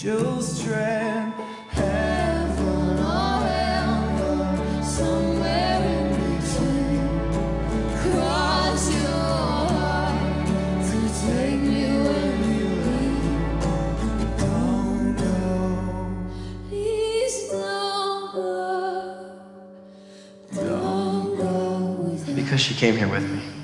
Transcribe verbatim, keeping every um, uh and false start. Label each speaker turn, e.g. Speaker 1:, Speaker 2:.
Speaker 1: angels tread heaven or hell, somewhere in between. Cross your heart to take me when you leave. Don't go, please don't go, don't go with me.
Speaker 2: Because she came here with me.